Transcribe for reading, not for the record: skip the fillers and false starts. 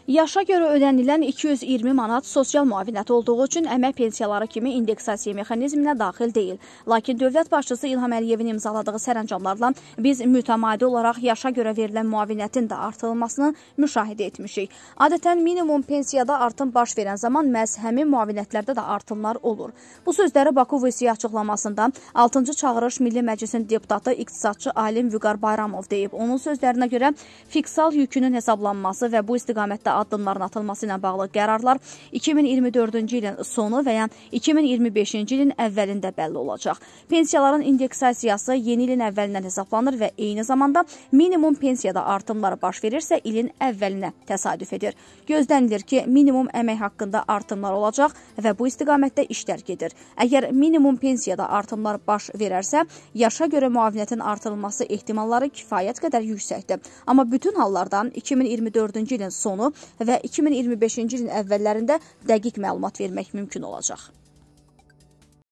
Yaşa görə ödənilən 220 manat sosial müavinət olduğu üçün əmək pensiyaları kimi indeksasiya mexanizminə daxil deyil. Lakin dövlət başçısı İlham Əliyevin imzaladığı sərəncamlarla biz mütəmadi olaraq yaşa görə verilən müavinətin də artırılmasını müşahidə etmişik. Adətən minimum pensiyada artım baş verən zaman məhz həmin müavinətlərdə də artımlar olur. Bu sözləri Baku VSİ açıqlamasında 6-cı çağırış Milli Məclisin deputatı iqtisadçı alim Vüqar Bayramov deyib. Onun sözlərinə görə fiksal yükünün hesablanması və bu istiqamətdə addımların atılması ilə bağlı qərarlar 2024-cü ilin sonu və ya 2025-ci ilin əvvəlində bəlli olacaq. Pensiyaların indeksasiyası yeni ilin əvvəlindən hesablanır və eyni zamanda minimum pensiyada artımlar baş verirsə ilin əvvəlinə təsadüf edir. Gözlənilir ki, minimum əmək haqqında artımlar olacaq və bu istiqamətdə işlər gedir. Əgər minimum pensiyada artımlar baş verərsə, yaşa görə müavinətin artırılması ehtimalları kifayət qədər yüksəkdir. Amma bütün hallardan 2024-cü ilin sonu və 2025-ci ilin əvvəllərində dəqiq məlumat vermək mümkün olacaq.